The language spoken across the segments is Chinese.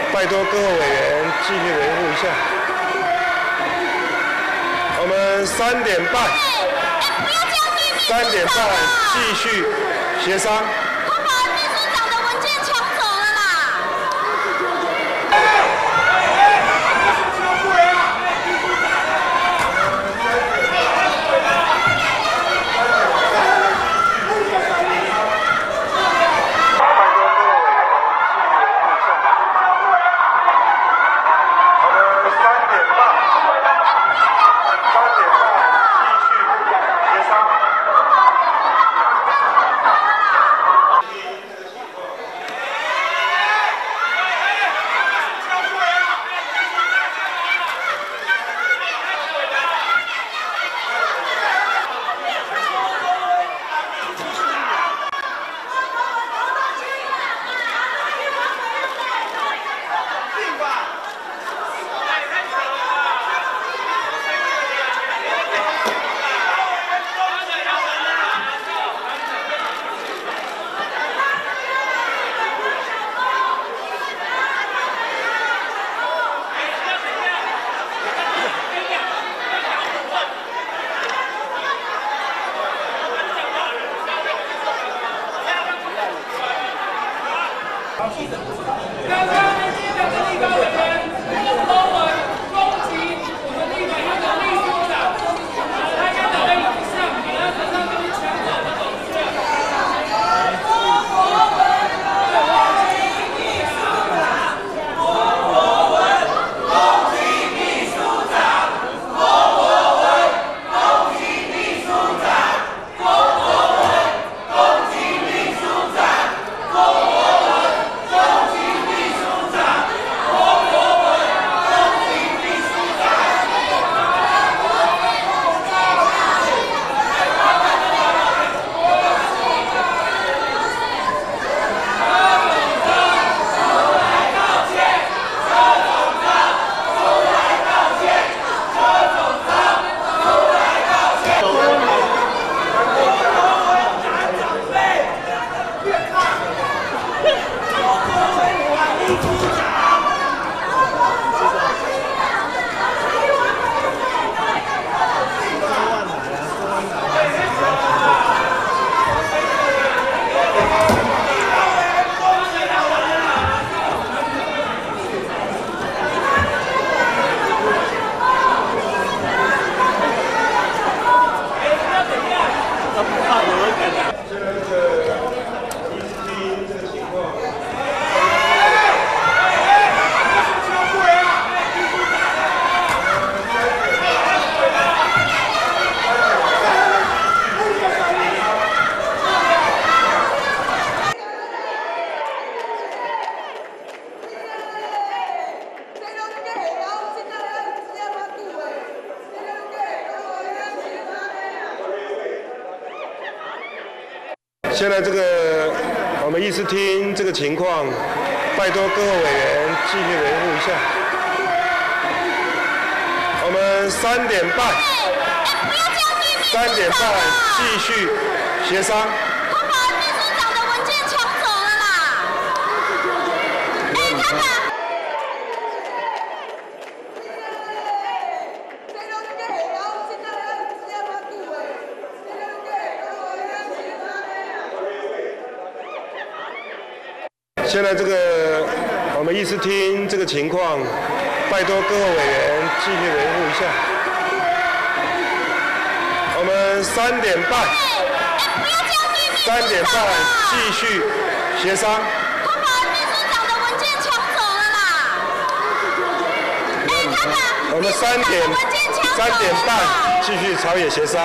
拜托各位委员继续维护一下。我们3点半继续协商。 他把秘书长的文件抢走了啦！ 刚刚民进党的立法委员郭国文攻击我们立法院的秘书长，他要的跟影像，给他手上就是抢走的董事长。郭国文攻击秘书长，郭国文攻击秘书长，郭国文攻击秘书长，郭国文攻击秘书长，郭国文。 现在这个我们议事厅这个情况，拜托各位委员继续维护一下。我们3点半继续协商。 他把秘书长的文件抢走了啦！他把。 现在这个我们议事厅这个情况，拜托各位委员继续维护一下。我们3点半继续协商。 他把秘书长的文件抢走了啦！他把我们3点半继续朝野协商。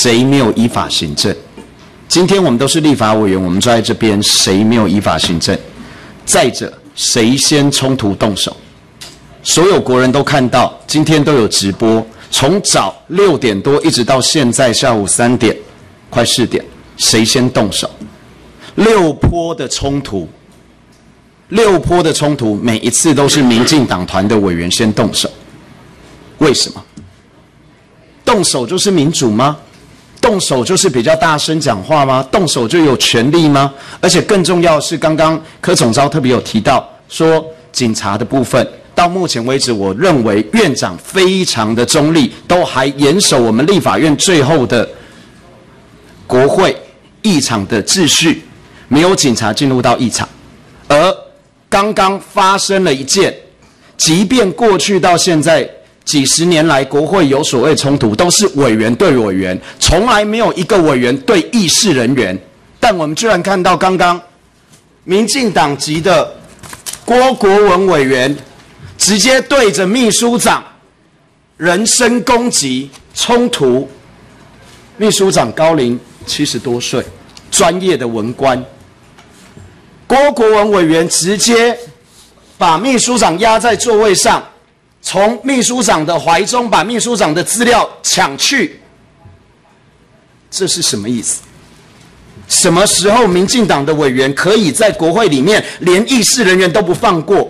谁没有依法行政？今天我们都是立法委员，我们坐在这边，谁没有依法行政？再者，谁先冲突动手？所有国人都看到，今天都有直播，从早6点多一直到现在下午3点，快4点，谁先动手？6波的冲突，6波的冲突，每一次都是民进党团的委员先动手，为什么？动手就是民主吗？动手就是比较大声讲话吗？动手就有权利吗？而且更重要的是，刚刚柯总召特别有提到说，警察的部分，到目前为止，我认为院长非常的中立，都还严守我们立法院最后的国会议场的秩序，没有警察进入到议场。而刚刚发生了一件，即便过去到现在几十年来，国会有所谓冲突，都是委员对委员，从来没有一个委员对议事人员。但我们居然看到刚刚民进党籍的郭国文委员直接对着秘书长人身攻击冲突。秘书长高龄70多岁，专业的文官。郭国文委员直接把秘书长压在座位上，从秘书长的怀中把秘书长的资料抢去，这是什么意思？什么时候民进党的委员可以在国会里面连议事人员都不放过？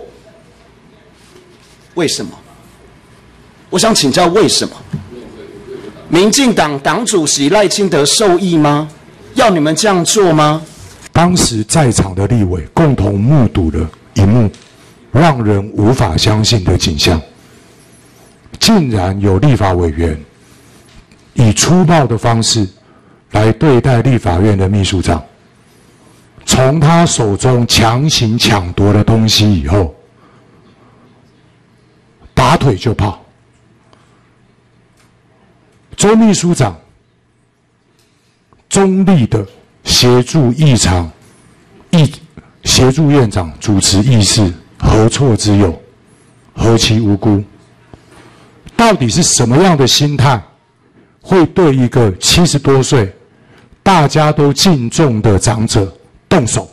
为什么？我想请教为什么？民进党党主席赖清德授意吗？要你们这样做吗？ 当时在场的立委共同目睹了一幕让人无法相信的景象，竟然有立法委员以粗暴的方式来对待立法院的秘书长，从他手中强行抢夺了东西以后，拔腿就跑。周秘书长中立的协助议场，协助院长主持议事，何错之有？何其无辜？到底是什么样的心态，会对一个70多岁、大家都敬重的长者动手？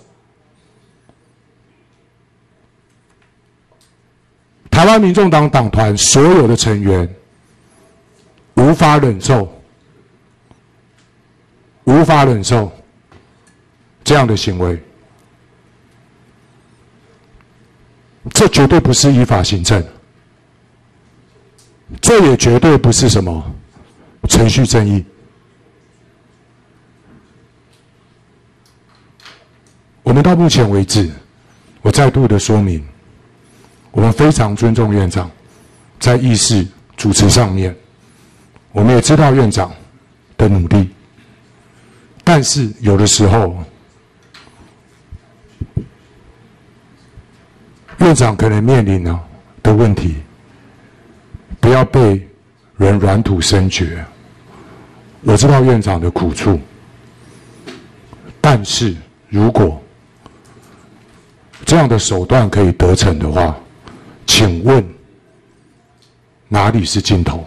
台湾民众党党团所有的成员无法忍受这样的行为，这绝对不是依法行政，这也绝对不是什么程序正义。我们到目前为止，我再度的说明，我们非常尊重院长在议事主持上面，我们也知道院长的努力，但是有的时候院长可能面临的问题，不要被人软土生绝。我知道院长的苦处，但是如果这样的手段可以得逞的话，请问哪里是尽头？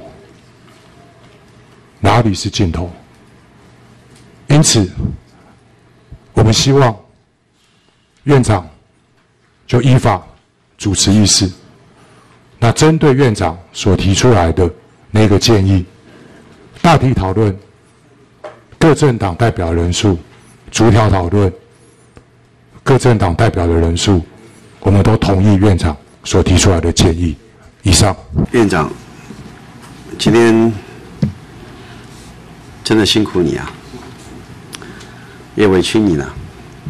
哪里是尽头？因此，我们希望院长就依法主持议事。那针对院长所提出来的那个建议，大体讨论，各政党代表人数，逐条讨论各政党代表的人数，我们都同意院长所提出来的建议。以上。 院长，今天真的辛苦你啊，也委屈你了。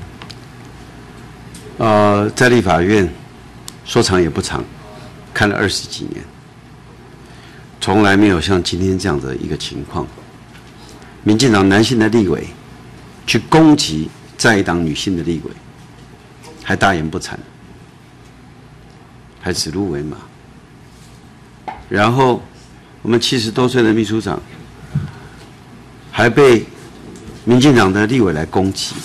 在立法院说长也不长，看了20几年，从来没有像今天这样的一个情况。民进党男性的立委去攻击在党女性的立委，还大言不惭，还指鹿为马。然后我们70多岁的秘书长还被民进党的立委来攻击。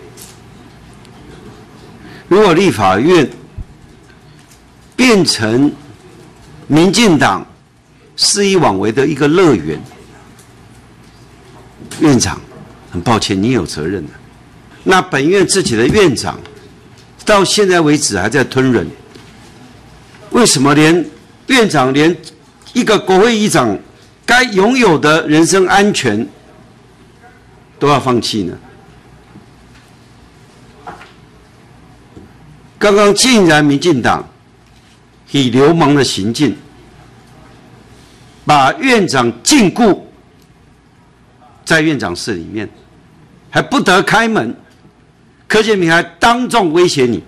如果立法院变成民进党肆意妄为的一个乐园， 院长，很抱歉，你有责任的。那本院自己的院长，到现在为止还在吞忍，为什么连院长连一个国会议长该拥有的人身安全都要放弃呢？刚刚竟然民进党以流氓的行径，把院长禁锢在院长室里面，还不得开门。柯建铭还当众威胁你，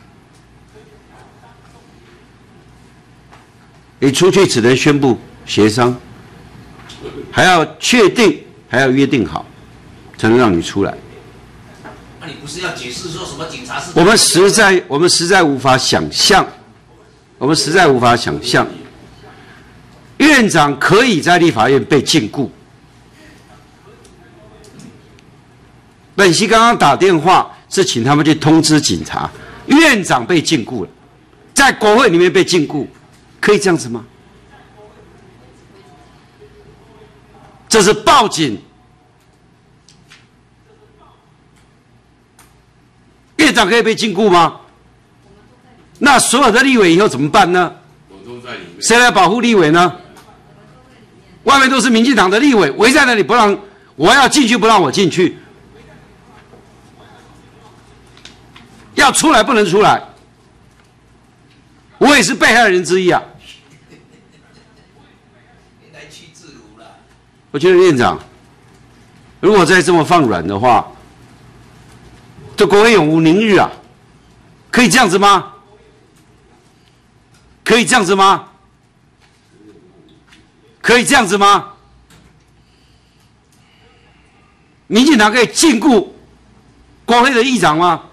你出去只能宣布协商，还要确定，还要约定好，才能让你出来。 那你不是要解释说什么警察是？ 我们实在无法想象，院长可以在立法院被禁锢。本席刚刚打电话是请他们去通知警察，院长被禁锢了，在国会里面被禁锢，可以这样子吗？这是报警。院长可以被禁锢吗？那所有的立委以后怎么办呢？谁来保护立委呢？外面都是民进党的立委围在那里不让我要进去，不让我进去，要出来不能出来，我也是被害人之一啊！我觉得院长，如果再这么放软的话，这国会永无宁日啊！可以这样子吗？可以这样子吗？可以这样子吗？民进党可以禁锢国会的议长吗？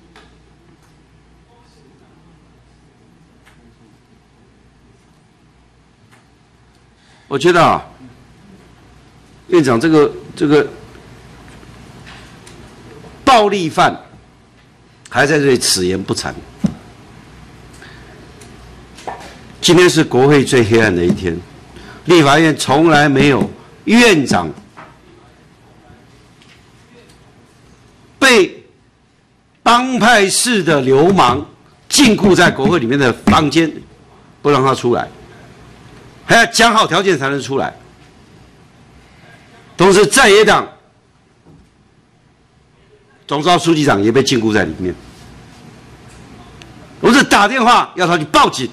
我觉得啊，院长这个暴力犯还在这里此言不惭。今天是国会最黑暗的一天，立法院从来没有院长被帮派式的流氓禁锢在国会里面的房间，不让他出来，还要讲好条件才能出来。同时，在野党总召书记长也被禁锢在里面。我是打电话要他去报警。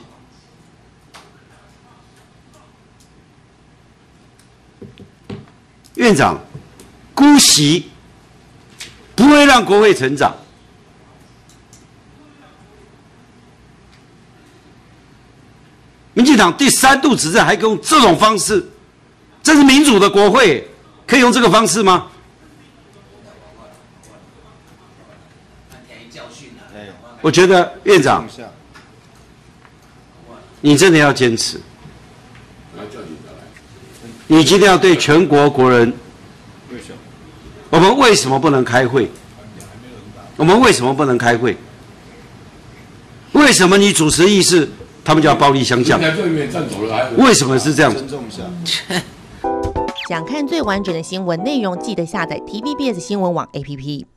院长姑息不会让国会成长。民进党第3度执政还用这种方式，这是民主的国会，可以用这个方式吗？我觉得院长，你真的要坚持。你今天要对全国国人，我们为什么不能开会？我们为什么不能开会？为什么你主持议事，他们就要暴力相向？为什么是这样？ 想看最完整的新闻内容，记得下载TVBS 新闻网 APP。